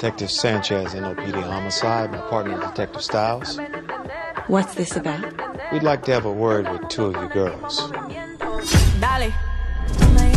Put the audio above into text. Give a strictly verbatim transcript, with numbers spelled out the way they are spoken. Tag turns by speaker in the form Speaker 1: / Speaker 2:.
Speaker 1: Detective Sanchez, N O P D Homicide, my partner, Detective Styles.
Speaker 2: What's this about?
Speaker 1: We'd like to have a word with two of you girls.
Speaker 3: Dale.